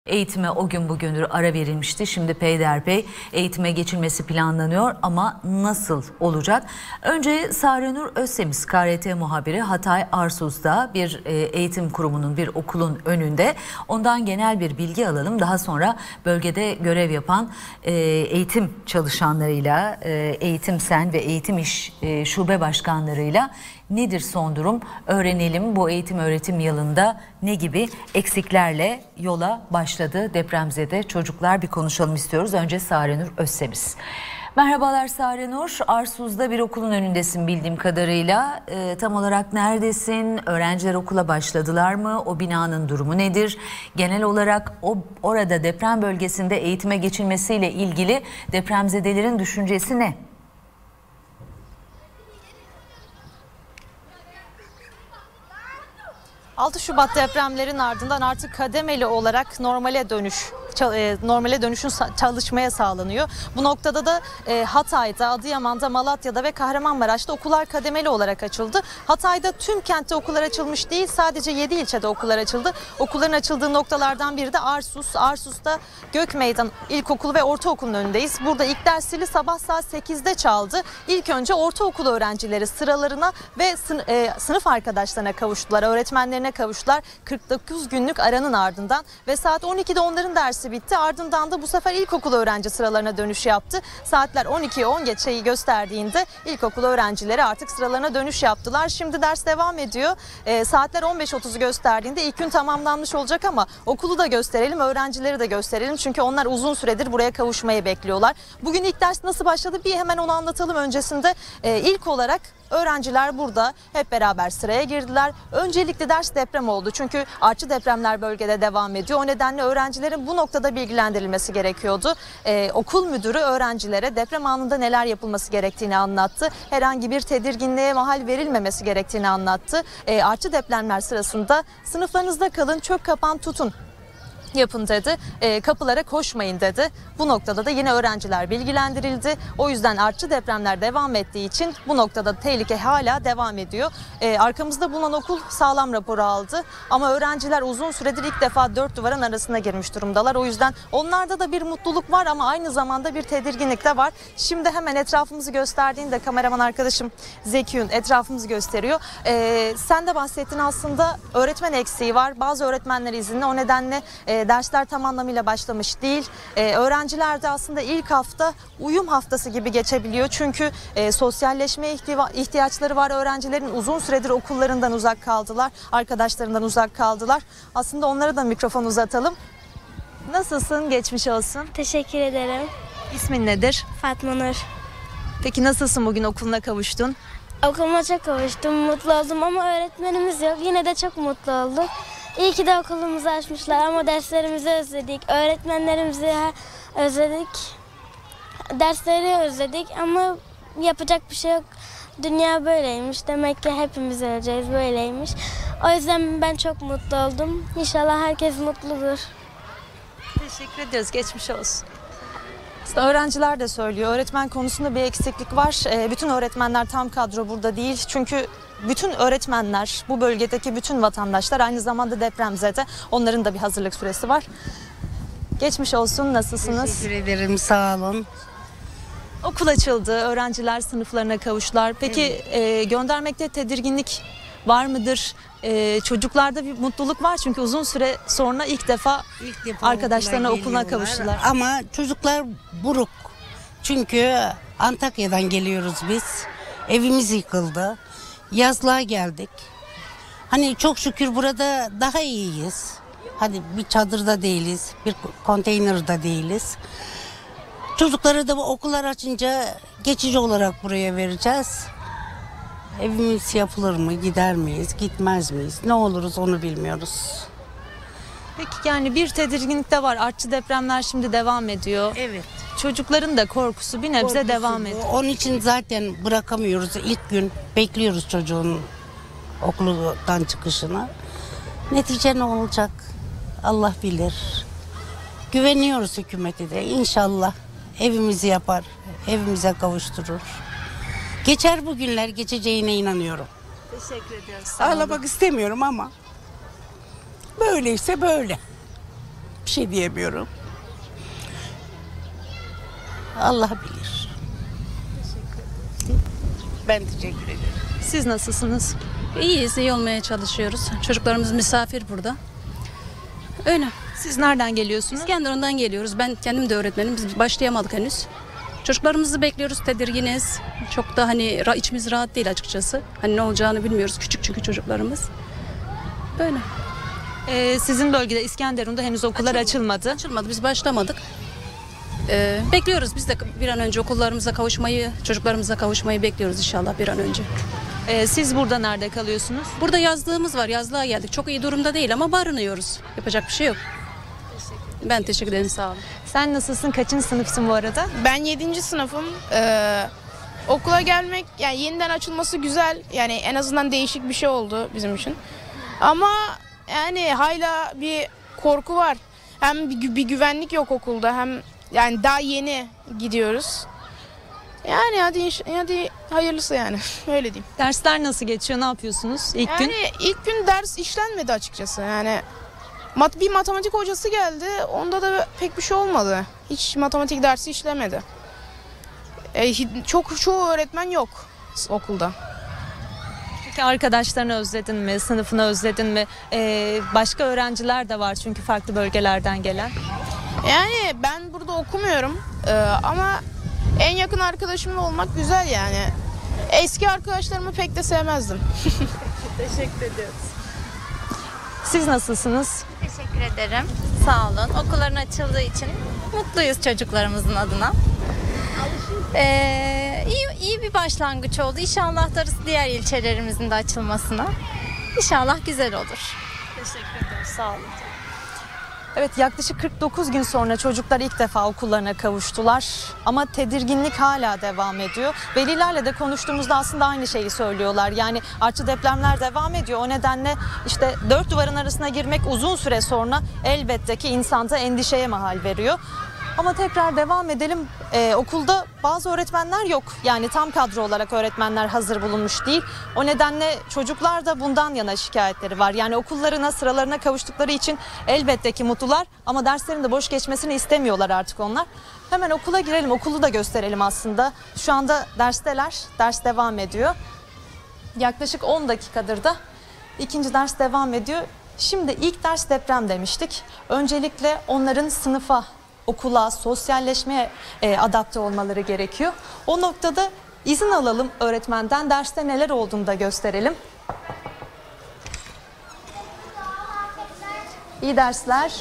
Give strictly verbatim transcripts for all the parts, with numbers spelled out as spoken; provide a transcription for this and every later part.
Eğitime o gün bugündür ara verilmişti. Şimdi peyderpey eğitime geçilmesi planlanıyor ama nasıl olacak? Önce Sarenur Özsemiz, K R T muhabiri, Hatay Arsuz'da bir eğitim kurumunun, bir okulun önünde. Ondan genel bir bilgi alalım. Daha sonra bölgede görev yapan eğitim çalışanlarıyla, Eğitim Sen ve Eğitim İş şube başkanlarıyla nedir son durum öğrenelim. Bu eğitim öğretim yılında ne gibi eksiklerle yola başladı depremzede çocuklar, bir konuşalım istiyoruz. Önce Sarenur Özsemiz. Merhabalar Sarenur, Arsuz'da bir okulun önündesin bildiğim kadarıyla. E, tam olarak neredesin? Öğrenciler okula başladılar mı? O binanın durumu nedir? Genel olarak o orada deprem bölgesinde eğitime geçilmesiyle ilgili depremzedelerin düşüncesi ne? altı Şubat depremlerin ardından artık kademeli olarak normale dönüş normale dönüşün çalışmaya sağlanıyor. Bu noktada da Hatay'da, Adıyaman'da, Malatya'da ve Kahramanmaraş'ta okullar kademeli olarak açıldı. Hatay'da tüm kentte okullar açılmış değil, sadece yedi ilçede okullar açıldı. Okulların açıldığı noktalardan biri de Arsuz. Arsuz'da Gökmeydan İlkokulu ve Ortaokulu'nun önündeyiz. Burada ilk ders zili sabah saat sekizde çaldı. İlk önce ortaokul öğrencileri sıralarına ve sınıf arkadaşlarına kavuştular, öğretmenlerine kavuştular. kırk dokuz günlük aranın ardından ve saat on ikide onların dersi bitti. Ardından da bu sefer ilkokul öğrenci sıralarına dönüş yaptı. Saatler on ikiye on geçeyi gösterdiğinde ilkokul öğrencileri artık sıralarına dönüş yaptılar. Şimdi ders devam ediyor. E, saatler on beş otuzu gösterdiğinde ilk gün tamamlanmış olacak ama okulu da gösterelim, öğrencileri de gösterelim. Çünkü onlar uzun süredir buraya kavuşmayı bekliyorlar. Bugün ilk ders nasıl başladı bir hemen onu anlatalım. Öncesinde e, ilk olarak öğrenciler burada hep beraber sıraya girdiler. Öncelikle ders deprem oldu. Çünkü artçı depremler bölgede devam ediyor. O nedenle öğrencilerin bu noktada bilgilendirilmesi gerekiyordu. Ee, okul müdürü öğrencilere deprem anında neler yapılması gerektiğini anlattı. Herhangi bir tedirginliğe mahal verilmemesi gerektiğini anlattı. Ee, artçı depremler sırasında sınıflarınızda kalın, çök kapan tutun yapın dedi. E, kapılara koşmayın dedi. Bu noktada da yine öğrenciler bilgilendirildi. O yüzden artçı depremler devam ettiği için bu noktada tehlike hala devam ediyor. E, arkamızda bulunan okul sağlam raporu aldı. Ama öğrenciler uzun süredir ilk defa dört duvarın arasına girmiş durumdalar. O yüzden onlarda da bir mutluluk var ama aynı zamanda bir tedirginlik de var. Şimdi hemen etrafımızı gösterdiğinde kameraman arkadaşım Zekiyun etrafımızı gösteriyor. E, sen de bahsettin, aslında öğretmen eksiği var. Bazı öğretmenler izinli. O nedenle e, dersler tam anlamıyla başlamış değil. Ee, öğrenciler de aslında ilk hafta uyum haftası gibi geçebiliyor. Çünkü e, sosyalleşmeye ihtiyaçları var öğrencilerin. Uzun süredir okullarından uzak kaldılar. Arkadaşlarından uzak kaldılar. Aslında onlara da mikrofon uzatalım. Nasılsın? Geçmiş olsun. Teşekkür ederim. İsmin nedir? Fatma Nur. Peki nasılsın, bugün okuluna kavuştun? Okuluma çok kavuştum, mutlu oldum ama öğretmenimiz yok. Yine de çok mutlu olduk. İyi ki de okulumuzu açmışlar ama derslerimizi özledik, öğretmenlerimizi özledik, dersleri özledik ama yapacak bir şey yok. Dünya böyleymiş, demek ki hepimiz öleceğiz, böyleymiş. O yüzden ben çok mutlu oldum. İnşallah herkes mutludur. Teşekkür ediyoruz, geçmiş olsun. Aslında öğrenciler de söylüyor, öğretmen konusunda bir eksiklik var. E, bütün öğretmenler tam kadro burada değil. Çünkü bütün öğretmenler, bu bölgedeki bütün vatandaşlar aynı zamanda depremzede. Onların da bir hazırlık süresi var. Geçmiş olsun, nasılsınız? Teşekkür ederim, sağ olun. Okul açıldı, öğrenciler sınıflarına kavuştular. Peki evet. e, göndermekte tedirginlik var mıdır? E, çocuklarda bir mutluluk var çünkü uzun süre sonra ilk defa, ilk defa arkadaşlarına okuluna kavuştular. Ama çocuklar buruk. Çünkü Antakya'dan geliyoruz biz. Evimiz yıkıldı. Yazlığa geldik. Hani çok şükür burada daha iyiyiz. Hadi bir çadırda değiliz, bir konteynerde değiliz. Çocukları da bu okullar açınca geçici olarak buraya vereceğiz. Evimiz yapılır mı, gider miyiz, gitmez miyiz, ne oluruz onu bilmiyoruz. Peki yani bir tedirginlik de var. Artçı depremler şimdi devam ediyor. Evet. Çocukların da korkusu bir nebze korkusu devam ediyor. Onun için zaten bırakamıyoruz. İlk gün bekliyoruz çocuğun okuldan çıkışını. Netice ne olacak? Allah bilir. Güveniyoruz hükümete de. İnşallah evimizi yapar, evimize kavuşturur. Geçer bu günler, geçeceğine inanıyorum. Teşekkür ediyoruz. Ağlamak istemiyorum ama böyleyse böyle. bir şey diyemiyorum. Allah bilir. Ben teşekkür ederim. Siz nasılsınız? İyiyiz, iyi olmaya çalışıyoruz. Çocuklarımız misafir burada. Öyle. Siz nereden geliyorsunuz? İskenderun'dan geliyoruz. Ben kendim de öğretmenim. Biz başlayamadık henüz. Çocuklarımızı bekliyoruz, tedirginiz. Çok da hani ra- içimiz rahat değil açıkçası. Hani ne olacağını bilmiyoruz. Küçük çünkü çocuklarımız. Böyle. Ee, sizin bölgede İskenderun'da henüz okullar açılmadı. Açılmadı, biz başlamadık. Ee, bekliyoruz biz de bir an önce okullarımıza kavuşmayı, çocuklarımıza kavuşmayı bekliyoruz inşallah bir an önce. Ee, siz burada nerede kalıyorsunuz? Burada yazlığımız var, yazlığa geldik. Çok iyi durumda değil ama barınıyoruz. Yapacak bir şey yok. Ben teşekkür ederim, sağ olun. Sen nasılsın? Kaçıncı sınıfsın bu arada? Ben yedinci sınıfım. Ee, okula gelmek, yani yeniden açılması güzel. Yani en azından değişik bir şey oldu bizim için. Ama yani hala bir korku var. Hem bir, gü- bir güvenlik yok okulda, hem yani daha yeni gidiyoruz. Yani hadi inş- hadi hayırlısı yani. Öyle diyeyim. Dersler nasıl geçiyor? Ne yapıyorsunuz ilk Yani gün? ilk gün ders işlenmedi açıkçası. Yani mat bir matematik hocası geldi. Onda da pek bir şey olmadı. Hiç matematik dersi işlemedi. E, hi- çok çoğu öğretmen yok okulda. Peki arkadaşlarını özledin mi? Sınıfını özledin mi? Ee, başka öğrenciler de var çünkü farklı bölgelerden gelen. Yani ben burada okumuyorum. E, ama en yakın arkadaşımla olmak güzel yani. Eski arkadaşlarımı pek de sevmezdim. Siz nasılsınız? Teşekkür ederim. Sağ olun. Okulların açıldığı için mutluyuz çocuklarımızın adına. Ee, iyi, iyi bir başlangıç oldu. İnşallah darısı diğer ilçelerimizin de açılmasına. İnşallah güzel olur. Teşekkür ederim. Sağ olun. Evet, yaklaşık kırk dokuz gün sonra çocuklar ilk defa okullarına kavuştular. Ama tedirginlik hala devam ediyor. Velilerle de konuştuğumuzda aslında aynı şeyi söylüyorlar. Yani artçı depremler devam ediyor. O nedenle işte dört duvarın arasına girmek uzun süre sonra elbette ki insanda endişeye mahal veriyor. Ama tekrar devam edelim. Ee, okulda bazı öğretmenler yok. Yani tam kadro olarak öğretmenler hazır bulunmuş değil. O nedenle çocuklar da bundan yana şikayetleri var. Yani okullarına, sıralarına kavuştukları için elbette ki mutlular. Ama derslerin de boş geçmesini istemiyorlar artık onlar. Hemen okula girelim, okulu da gösterelim aslında. Şu anda dersteler, ders devam ediyor. Yaklaşık on dakikadır da ikinci ders devam ediyor. Şimdi ilk ders deprem demiştik. Öncelikle onların sınıfa, okula, sosyalleşmeye e, adapte olmaları gerekiyor. O noktada izin alalım öğretmenden, derste neler olduğunu da gösterelim. İyi dersler.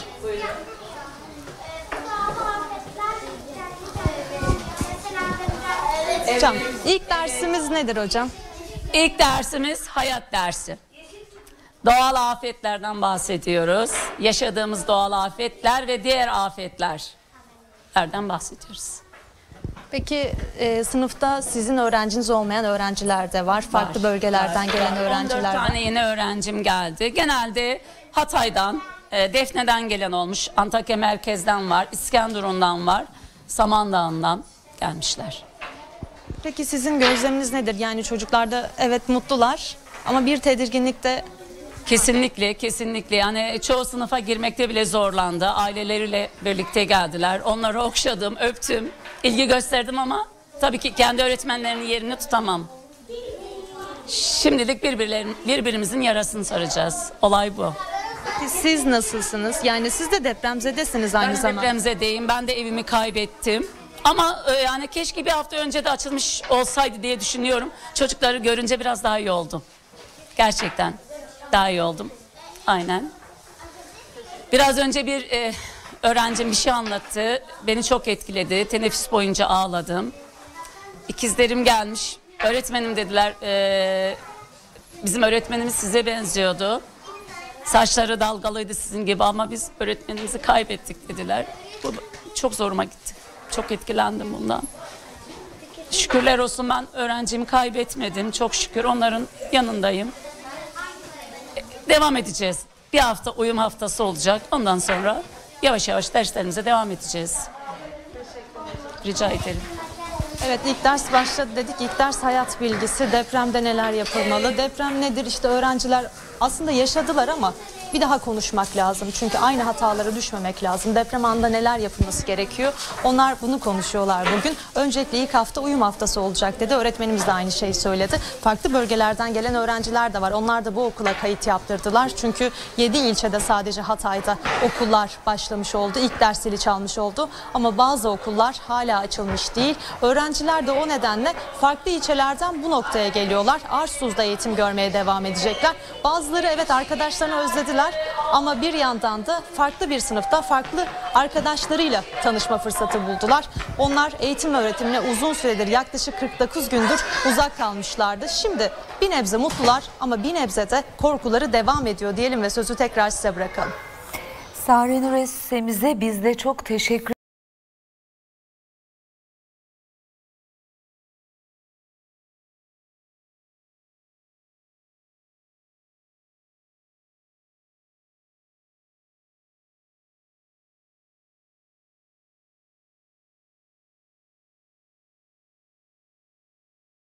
Hocam, ilk dersimiz nedir hocam? İlk dersimiz hayat dersi. Doğal afetlerden bahsediyoruz. Yaşadığımız doğal afetler ve diğer afetlerden bahsediyoruz. Peki e, sınıfta sizin öğrenciniz olmayan öğrenciler de var. Farklı Var, bölgelerden var, gelen var. öğrenciler on dört var. tane yeni öğrencim geldi. Genelde Hatay'dan, e, Defne'den gelen olmuş. Antakya merkezden var, İskenderun'dan var, Samandağ'ından gelmişler. Peki sizin gözleminiz nedir? Yani çocuklarda evet mutlular ama bir tedirginlik de Kesinlikle, kesinlikle. Yani çoğu sınıfa girmekte bile zorlandı. Aileleriyle birlikte geldiler. Onları okşadım, öptüm, ilgi gösterdim ama tabii ki kendi öğretmenlerinin yerini tutamam. Şimdilik birbirlerin, birbirimizin yarasını saracağız. Olay bu. Peki siz nasılsınız? Yani siz de depremzedesiniz aynı Ben de zamanda. depremzedeyim. Ben de evimi kaybettim. Ama e, yani keşke bir hafta önce de açılmış olsaydı diye düşünüyorum. Çocukları görünce biraz daha iyi oldum. Gerçekten daha iyi oldum. Aynen. Biraz önce bir e, öğrencim bir şey anlattı. Beni çok etkiledi. Teneffüs boyunca ağladım. İkizlerim gelmiş. Öğretmenim dediler. E, bizim öğretmenimiz size benziyordu. Saçları dalgalıydı sizin gibi ama biz öğretmenimizi kaybettik dediler. Bu çok zoruma gitti. Çok etkilendim bundan. Şükürler olsun ben öğrencimi kaybetmedim. Çok şükür onların yanındayım. Devam edeceğiz. Bir hafta uyum haftası olacak. Ondan sonra yavaş yavaş derslerimize devam edeceğiz. Rica ederim. Evet, ilk ders başladı dedik. İlk ders hayat bilgisi. Depremde neler yapılmalı? Deprem nedir? İşte öğrenciler aslında yaşadılar ama bir daha konuşmak lazım. Çünkü aynı hatalara düşmemek lazım. Deprem anında neler yapılması gerekiyor? Onlar bunu konuşuyorlar bugün. Öncelikle ilk hafta uyum haftası olacak dedi. Öğretmenimiz de aynı şeyi söyledi. Farklı bölgelerden gelen öğrenciler de var. Onlar da bu okula kayıt yaptırdılar. Çünkü yedi ilçede sadece Hatay'da okullar başlamış oldu. İlk ders zili çalmış oldu. Ama bazı okullar hala açılmış değil. Öğrenciler de o nedenle farklı ilçelerden bu noktaya geliyorlar. Arsuz'da eğitim görmeye devam edecekler. Bazıları evet arkadaşlarını özlediler ama bir yandan da farklı bir sınıfta farklı arkadaşlarıyla tanışma fırsatı buldular. Onlar eğitim öğretimine uzun süredir yaklaşık kırk dokuz gündür uzak kalmışlardı. Şimdi bir nebze mutlular ama bir nebze de korkuları devam ediyor diyelim ve sözü tekrar size bırakalım. Sarenur Özsemiz'e biz de çok teşekkür